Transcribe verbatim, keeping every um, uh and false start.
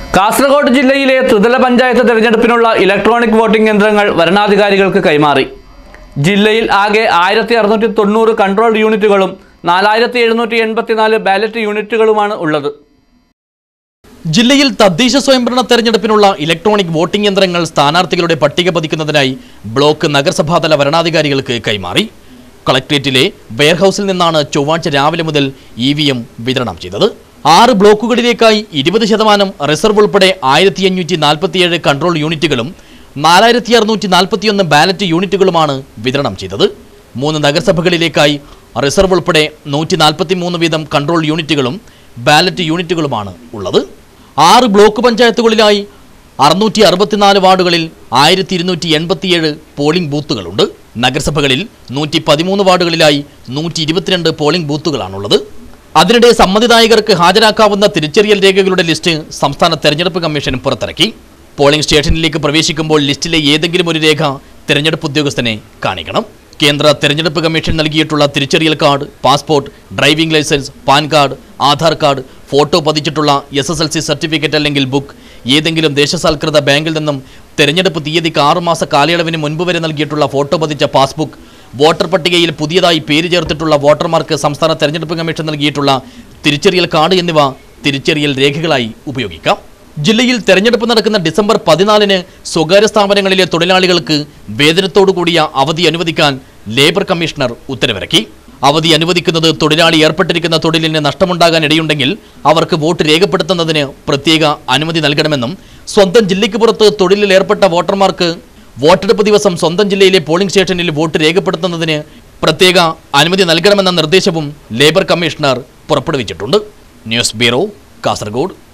കാസർഗോഡ് ജില്ലയിലെ ത്രിതല പഞ്ചായത്ത് തെരഞ്ഞെടുപ്പിനുള്ള ഇലക്ട്രോണിക് വോട്ടിംഗ് യന്ത്രങ്ങൾ വരണാധികാരികൾക്ക് കൈമാറി. ജില്ലയിൽ ആകെ ആയിരത്തി അറുന്നൂറ്റി തൊണ്ണൂറ് കൺട്രോൾ യൂണിറ്റുകളും നാലായിരത്തി എഴുന്നൂറ്റി എൺപത്തിനാല് ബാലറ്റ് യൂണിറ്റുകളുമാണ് ഉള്ളത്. ജില്ലയിൽ തദ്ദേശ സ്വയംഭരണ തെരഞ്ഞെടുപ്പിനുള്ള ഇലക്ട്രോണിക് വോട്ടിംഗ് യന്ത്രങ്ങൾ സ്ഥാനാർത്ഥികളുടെ പട്ടിക പതിക്കുന്നതിനായി ബ്ലോക്ക് നഗരസഭാതല വരണാധികാരികൾക്ക് കൈമാറി. കളക്ട്രേറ്റിലെ വെയർഹൌസിൽ നിന്നാണ് ചൊവ്വാഴ്ച രാവിലെ മുതൽ ഇ വി എം വിതരണം ചെയ്തത്. ആറ് ബ്ലോക്കുകളിലേക്കായി ഇരുപത് ശതമാനം റിസർവ് ഉൾപ്പെടെ ആയിരത്തി അഞ്ഞൂറ്റി നാൽപ്പത്തിയേഴ് കൺട്രോൾ യൂണിറ്റുകളും നാലായിരത്തി അറുന്നൂറ്റി നാൽപ്പത്തിയൊന്ന് ബാലറ്റ് യൂണിറ്റുകളുമാണ് വിതരണം ചെയ്തത്. മൂന്ന് നഗരസഭകളിലേക്കായി റിസർവ് ഉൾപ്പെടെ നൂറ്റി നാൽപ്പത്തി മൂന്ന് വീതം കൺട്രോൾ യൂണിറ്റുകളും ബാലറ്റ് യൂണിറ്റുകളുമാണ് ഉള്ളത്. ആറ് ബ്ലോക്ക് പഞ്ചായത്തുകളിലായി അറുന്നൂറ്റി അറുപത്തിനാല് വാർഡുകളിൽ ആയിരത്തി ഇരുന്നൂറ്റി എൺപത്തിയേഴ് പോളിംഗ് ബൂത്തുകളുണ്ട്. നഗരസഭകളിൽ നൂറ്റി പതിമൂന്ന് വാർഡുകളിലായി നൂറ്റി ഇരുപത്തിരണ്ട് പോളിംഗ് ബൂത്തുകളാണുള്ളത്. അതിനിടെ സമ്മതിദായകർക്ക് ഹാജരാക്കാവുന്ന തിരിച്ചറിയൽ രേഖകളുടെ ലിസ്റ്റ് സംസ്ഥാന തെരഞ്ഞെടുപ്പ് കമ്മീഷൻ പുറത്തിറക്കി. പോളിംഗ് സ്റ്റേഷനിലേക്ക് പ്രവേശിക്കുമ്പോൾ ലിസ്റ്റിലെ ഏതെങ്കിലും ഒരു രേഖ തെരഞ്ഞെടുപ്പ് ഉദ്യോഗസ്ഥനെ കാണിക്കണം. കേന്ദ്ര തെരഞ്ഞെടുപ്പ് കമ്മീഷൻ നൽകിയിട്ടുള്ള തിരിച്ചറിയൽ card, passport, driving licence, PAN card, Aadhaar card, photo പതിച്ചിട്ടുള്ള S S L C certificate അല്ലെങ്കിൽ ബുക്ക്, ഏതെങ്കിലും ദേശസാൽകൃത ബാങ്കിൽ നിന്നും തെരഞ്ഞെടുപ്പ് തീയതിക്ക് ആറുമാസ കാലയളവിന് മുൻപ് വരെ നൽകിയിട്ടുള്ള ഫോട്ടോ പതിച്ച പാസ്ബുക്ക്, വോട്ടർ പട്ടികയിൽ പുതിയതായി പേര് ചേർത്തിട്ടുള്ള വോട്ടർമാർക്ക് സംസ്ഥാന തെരഞ്ഞെടുപ്പ് കമ്മീഷൻ നൽകിയിട്ടുള്ള തിരിച്ചറിയൽ കാർഡ് എന്നിവ തിരിച്ചറിയൽ രേഖകളായി ഉപയോഗിക്കാം. ജില്ലയിൽ തെരഞ്ഞെടുപ്പ് നടക്കുന്ന ഡിസംബർ പതിനാലിന് സ്വകാര്യ സ്ഥാപനങ്ങളിലെ തൊഴിലാളികൾക്ക് വേതനത്തോടു കൂടിയ അവധി അനുവദിക്കാൻ ലേബർ കമ്മീഷണർ ഉത്തരവിറക്കി. അവധി അനുവദിക്കുന്നത് തൊഴിലാളി ഏർപ്പെട്ടിരിക്കുന്ന തൊഴിലിന് നഷ്ടമുണ്ടാകാൻ ഇടയുണ്ടെങ്കിൽ അവർക്ക് വോട്ട് രേഖപ്പെടുത്തുന്നതിന് പ്രത്യേക അനുമതി നൽകണമെന്നും സ്വന്തം ജില്ലയ്ക്ക് പുറത്ത് തൊഴിലിൽ ഏർപ്പെട്ട വോട്ടർമാർക്ക് വോട്ടെടുപ്പ് ദിവസം സ്വന്തം ജില്ലയിലെ പോളിംഗ് സ്റ്റേഷനിൽ വോട്ട് രേഖപ്പെടുത്തുന്നതിന് പ്രത്യേക അനുമതി നൽകണമെന്ന നിർദ്ദേശവും ലേബർ കമ്മീഷണർ പുറപ്പെടുവിച്ചിട്ടുണ്ട്. News bureau, Kasaragod.